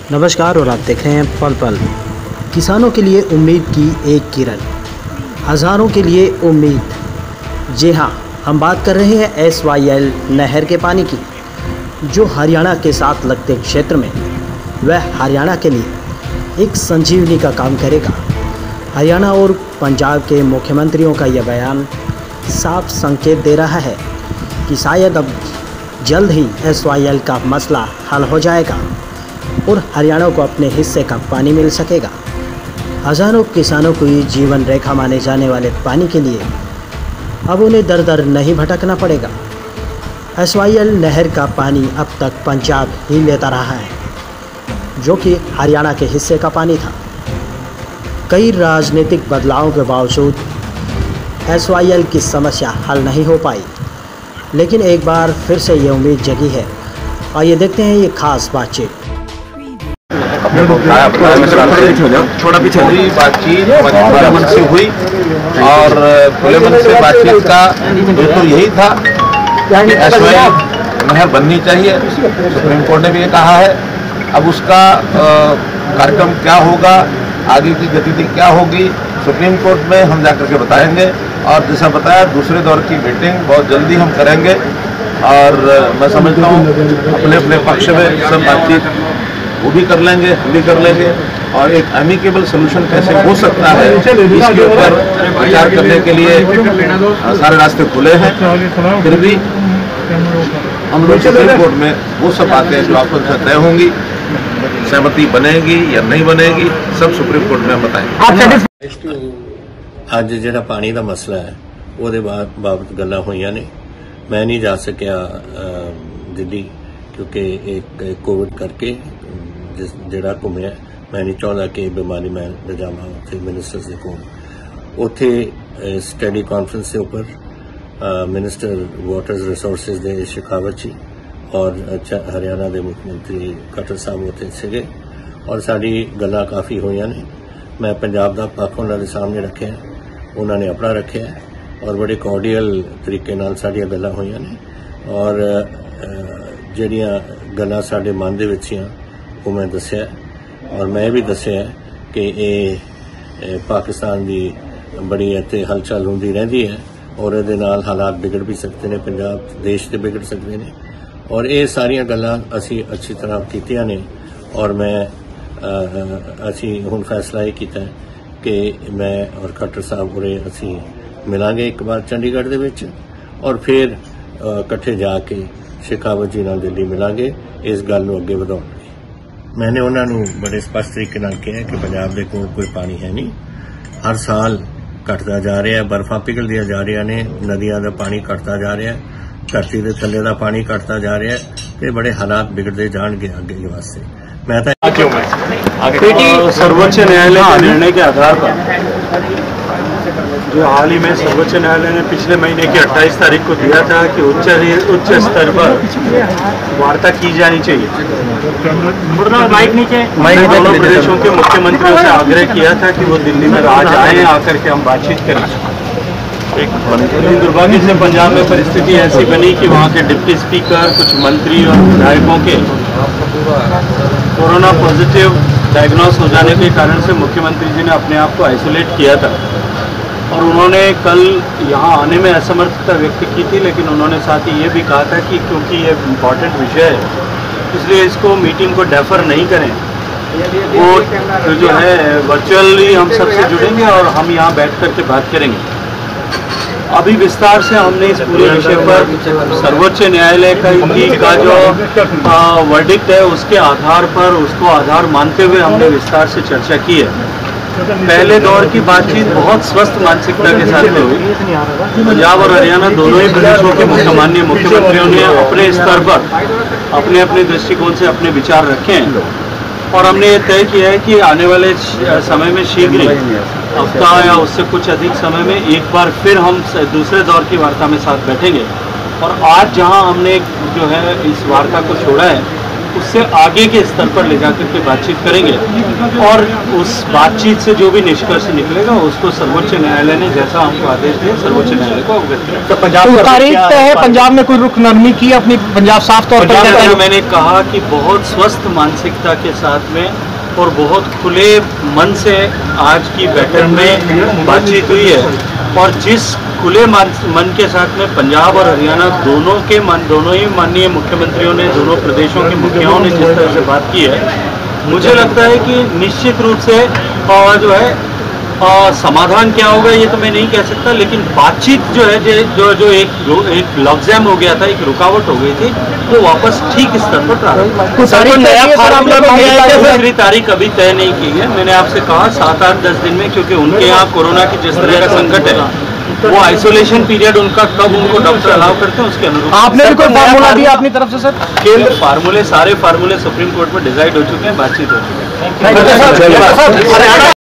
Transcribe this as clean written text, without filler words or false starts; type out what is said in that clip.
नमस्कार और आप देख रहे हैं पल पल। किसानों के लिए उम्मीद की एक किरण, हज़ारों के लिए उम्मीद। जी हाँ, हम बात कर रहे हैं SYL नहर के पानी की, जो हरियाणा के साथ लगते क्षेत्र में वह हरियाणा के लिए एक संजीवनी का काम करेगा। हरियाणा और पंजाब के मुख्यमंत्रियों का यह बयान साफ संकेत दे रहा है कि शायद अब जल्द ही SYL का मसला हल हो जाएगा और हरियाणा को अपने हिस्से का पानी मिल सकेगा। हज़ारों किसानों को जीवन रेखा माने जाने वाले पानी के लिए अब उन्हें दर दर नहीं भटकना पड़ेगा। SYL नहर का पानी अब तक पंजाब ही लेता रहा है, जो कि हरियाणा के हिस्से का पानी था। कई राजनीतिक बदलावों के बावजूद SYL की समस्या हल नहीं हो पाई, लेकिन एक बार फिर से ये उम्मीद जगी है। आइए देखते हैं ये खास बातचीत। थोड़ा पीछे हुई बातचीत खुले मन से हुई और खुले मन से बातचीत का तो यही था कि SYL नहर बननी चाहिए। सुप्रीम कोर्ट ने भी ये कहा है। अब उसका कार्यक्रम क्या होगा, आगे की गतिविधि क्या होगी, सुप्रीम कोर्ट में हम जाकर के बताएंगे। और जैसा बताया, दूसरे दौर की मीटिंग बहुत जल्दी हम करेंगे और मैं समझता हूँ अपने अपने पक्ष में सब बातचीत वो भी कर लेंगे, हम भी कर लेंगे और एक एमिकेबल सोल्यूशन कैसे हो सकता है इसके ऊपर विचार करने के लिए सारे रास्ते खुले हैं। फिर भी हम लोग सुप्रीम कोर्ट में वो सब बातें जो आपस में तय होंगी, सहमति बनेगी या नहीं बनेगी, सब सुप्रीम कोर्ट में हम बताएंगे। ਅੱਜ ਜਿਹੜਾ ਪਾਣੀ ਦਾ ਮਸਲਾ ਹੈ ਉਹਦੇ ਬਾਬਤ ਗੱਲਾਂ ਹੋਈਆਂ ਨੇ। ਮੈਂ ਨਹੀਂ ਜਾ ਸਕਿਆ ਦਿੱਲੀ ਕਿਉਂਕਿ ਇੱਕ ਕੋਵਿਡ ਕਰਕੇ ਜਿਹੜਾ ਘੁੰਮਿਆ। ਮੈਂ ਨਹੀਂ ਚਾਹੁੰਦਾ ਕਿ ਬਿਮਾਰੀ ਮੈਂ ਲਿਜਾਵਾਂ ਉੱਥੇ ਮਿਨਿਸਟਰਸ ਦੇ ਕੋਲ। ਉੱਥੇ ਸਟੱਡੀ ਕਾਨਫਰੰਸ ਦੇ ਉੱਪਰ ਮਿਨਿਸਟਰ ਵਾਟਰਸ ਰਿਸੋਰਸਿਸ ਦੇ ਸ਼ੇਖਾਵਤ ਜੀ ਔਰ ਹਰਿਆਣਾ ਦੇ ਮੁੱਖ ਮੰਤਰੀ ਖੱਟਰ ਸਾਹਿਬ ਉੱਥੇ ਸੀਗੇ ਔਰ ਸਾਡੀ ਗੱਲਾਂ ਕਾਫੀ ਹੋਈਆਂ ਨੇ। ਮੈਂ ਪੰਜਾਬ ਦਾ ਪੱਖ ਉਹਨਾਂ ਦੇ ਸਾਹਮਣੇ ਰੱਖਿਆ, ਉਹਨਾਂ ਨੇ ਆਪਣਾ ਰੱਖਿਆ ਔਰ ਬੜੇ ਕੋਰਡੀਅਲ ਤਰੀਕੇ ਨਾਲ ਸਾਡੀਆਂ ਗੱਲਾਂ ਹੋਈਆਂ ਨੇ ਔਰ ਜਿਹੜੀਆਂ ਗੱਲਾਂ ਸਾਡੇ ਮਨ ਦੇ ਵਿੱਚ ਆ ਉਹ ਮੈਂ ਦੱਸਿਆ ਔਰ ਮੈਂ ਵੀ ਦੱਸਿਆ ਕਿ ਇਹ ਪਾਕਿਸਤਾਨ ਦੀ ਬੜੀ ਇੱਥੇ ਹਲਚਲ ਹੁੰਦੀ ਰਹਿੰਦੀ ਹੈ ਔਰ ਇਹਦੇ ਨਾਲ ਹਾਲਾਤ ਵਿਗੜ ਵੀ ਸਕਦੇ ਨੇ, ਪੰਜਾਬ ਦੇਸ਼ ਦੇ ਵਿਗੜ ਸਕਦੇ ਨੇ ਔਰ ਇਹ ਸਾਰੀਆਂ ਗੱਲਾਂ ਅਸੀਂ ਅੱਛੀ ਤਰ੍ਹਾਂ ਕੀਤੀਆਂ ਨੇ ਔਰ ਮੈਂ ਅਸੀਂ ਹੁਣ ਫੈਸਲਾ ਇਹ ਕੀਤਾ ਕਿ ਮੈਂ ਔਰ ਖੱਟਰ ਸਾਹਿਬ ਉਰੇ ਅਸੀਂ ਮਿਲਾਂਗੇ ਇੱਕ ਵਾਰ ਚੰਡੀਗੜ੍ਹ ਦੇ ਵਿੱਚ ਔਰ ਫਿਰ ਇਕੱਠੇ ਜਾ ਕੇ ਸ਼ੇਖਾਵਤ ਜੀ ਨਾਲ ਦਿੱਲੀ ਮਿਲਾਂਗੇ ਇਸ ਗੱਲ ਨੂੰ ਅੱਗੇ ਵਧਾਉਣ ਲਈ। ਮੈਨੇ ਉਹਨਾਂ ਨੂੰ ਬੜੇ ਸਪਸ਼ਟ ਤਰੀਕੇ ਨਾਲ ਕਿਹਾ ਕਿ ਪੰਜਾਬ ਦੇ ਕੋਲ ਕੋਈ ਪਾਣੀ ਹੈ ਨਹੀਂ, ਹਰ ਸਾਲ ਘਟਦਾ ਜਾ ਰਿਹਾ, ਬਰਫ਼ਾਂ ਪਿਘਲਦੀਆਂ ਜਾ ਰਹੀਆਂ ਨੇ, ਨਦੀਆਂ ਦਾ ਪਾਣੀ ਘਟਦਾ ਜਾ ਰਿਹਾ, ਧਰਤੀ ਦੇ ਥੱਲੇ ਦਾ ਪਾਣੀ ਘਟਦਾ ਜਾ ਰਿਹਾ ਤੇ ਬੜੇ ਹਾਲਾਤ ਵਿਗੜਦੇ ਜਾਣਗੇ ਅੱਗੇ ਵਾਸਤੇ। मैं सर्वोच्च न्यायालय के निर्णय के आधार पर जो हाल ही में सर्वोच्च न्यायालय ने पिछले महीने की 28 तारीख को दिया था कि उच्च स्तर पर वार्ता की जानी चाहिए, दोनों प्रदेशों के मुख्यमंत्रियों से आग्रह किया था कि वो दिल्ली में आज आए, आकर के हम बातचीत करें। लेकिन दुर्भाग्य से पंजाब में परिस्थिति ऐसी बनी कि वहाँ के डिप्टी स्पीकर, कुछ मंत्री और विधायकों के कोरोना पॉजिटिव डायग्नोस हो जाने के कारण से मुख्यमंत्री जी ने अपने आप को आइसोलेट किया था और उन्होंने कल यहाँ आने में असमर्थता व्यक्त की थी। लेकिन उन्होंने साथ ही ये भी कहा था कि क्योंकि ये इम्पॉर्टेंट विषय है इसलिए इसको मीटिंग को डेफर नहीं करें, वो जो है वर्चुअली हम सबसे जुड़ेंगे और हम यहाँ बैठ कर के बात करेंगे। अभी विस्तार से हमने इस पूरे विषय पर सर्वोच्च न्यायालय का जो वर्डिक्ट है उसके आधार पर, उसको आधार मानते हुए हमने विस्तार से चर्चा की है। पहले दौर की बातचीत बहुत स्वस्थ मानसिकता के साथ में हुई। पंजाब और हरियाणा दोनों ही प्रदेशों के माननीय मुख्यमंत्रियों ने अपने स्तर पर अपने अपने दृष्टिकोण से अपने विचार रखे हैं और हमने ये तय किया है कि आने वाले समय में शीघ्र ही हफ्ता या उससे कुछ अधिक समय में एक बार फिर हम दूसरे दौर की वार्ता में साथ बैठेंगे। और आज जहां हमने जो है इस वार्ता को छोड़ा है उससे आगे के स्तर पर ले जाकर के बातचीत करेंगे और उस बातचीत से जो भी निष्कर्ष निकलेगा उसको सर्वोच्च न्यायालय ने जैसा हमको आदेश दिया सर्वोच्च न्यायालय को अवगत किया। तो पंजाब तारीख तय है, पंजाब में कोई रुख नरमी की अपनी, पंजाब साफ तौर पर मैंने कहा कि बहुत स्वस्थ मानसिकता के साथ में और बहुत खुले मन से आज की बैठक में बातचीत हुई है और जिस खुले मन के साथ में पंजाब और हरियाणा दोनों ही माननीय मुख्यमंत्रियों ने, दोनों प्रदेशों के मुखियाओं ने जिस तरह से बात की है, मुझे लगता है कि निश्चित रूप से जो है समाधान क्या होगा ये तो मैं नहीं कह सकता, लेकिन बातचीत जो है जो एक लॉकजैम हो गया था, एक रुकावट हो गई थी, वो वापस ठीक स्तर पर प्रारंभ। दूसरी तारीख अभी तय नहीं की है। मैंने आपसे कहा 7, 8, 10 दिन में, क्योंकि उनके यहाँ कोरोना की जिस तरह का संकट है, वो आइसोलेशन पीरियड उनका कब उनको डॉक्टर अलाउ करते हैं उसके अनुरूप। आपने भी कोई फार्मूला दिया अपनी तरफ से सर? केंद्र सारे फार्मूले सुप्रीम कोर्ट में डिसाइड हो चुके हैं, बातचीत हो चुकी है।